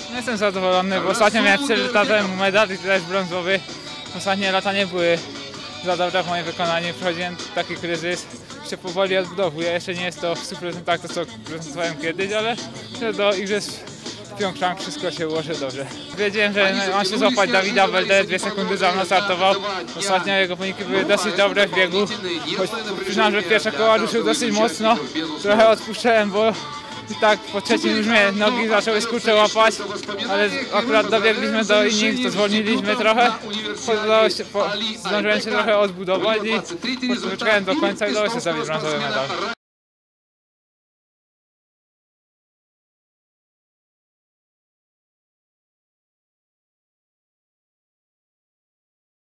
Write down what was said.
Nie jestem zadowolony, bo ostatnio miałem 4 lata temu medal i też brązowy. Ostatnie lata nie były za dobre w moim wykonaniu. Przechodziłem taki kryzys, się powoli odbudowuję. Jeszcze nie jest to w 100% tak, to co prezentowałem kiedyś, ale do igrzysk w Pjongczang wszystko się ułoży dobrze. Wiedziałem, że mam się złapać Dawida Belde, 2 sekundy za mną startował. Ostatnio jego wyniki były dosyć dobre w biegu, choć przyznam, że pierwsze koła ruszył dosyć mocno. Trochę odpuszczałem, bo i tak po trzecim już mnie nogi zaczęły skurcze łapać, ale akurat dobiegliśmy do innych, to zwolniliśmy trochę. Zdążyłem się trochę odbudować i po prostu wyczekałem do końca i udało się zdobyć brązowy medal.